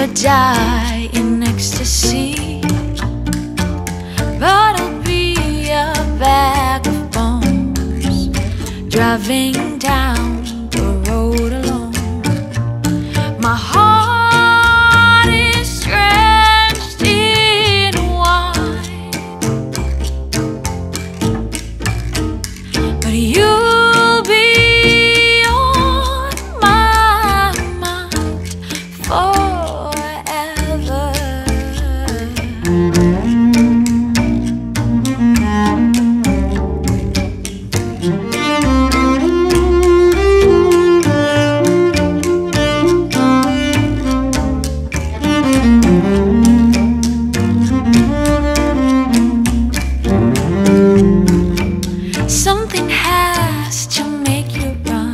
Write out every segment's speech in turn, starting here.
wanna die in ecstasy, but I'll be a bag of bones driving down the road alone. My heart is drenched in wine, but you'll be on my mind forever. Something has to make you run.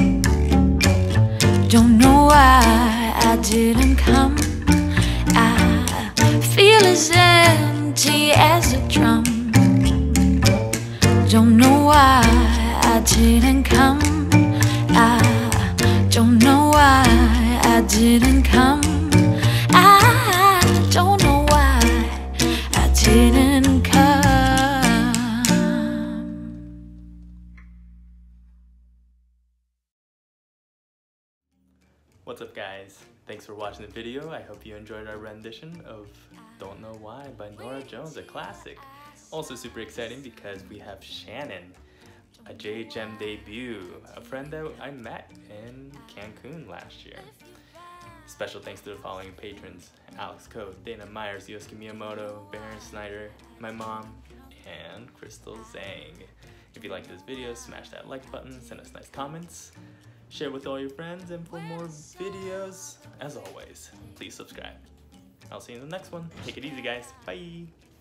Don't know why I didn't come. I feel as empty as a drum. Don't know why I didn't come. I don't know why I didn't come. I don't know why I didn't come. What's up, guys? Thanks for watching the video. I hope you enjoyed our rendition of Don't Know Why by Norah Jones, a classic. Also super exciting because we have Shannon, a JHM debut, a friend that I met in Cancun last year. Special thanks to the following patrons: Alex Code, Dana Myers, Yosuke Miyamoto, Baron Snyder, my mom, and Crystal Zhang. If you like this video, smash that like button, send us nice comments, share with all your friends, and for more videos, as always, please subscribe. I'll see you in the next one. Take it easy, guys. Bye!